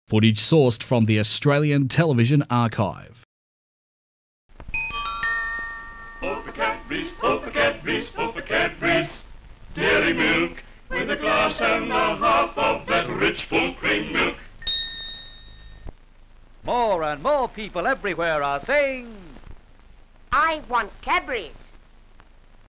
Footage sourced from the Australian Television Archive. Oh for Cadbury's, oh for Cadbury's, oh for Cadbury's dairy milk, with a glass and a half of that rich full cream milk. More and more people everywhere are saying, I want Cadbury's.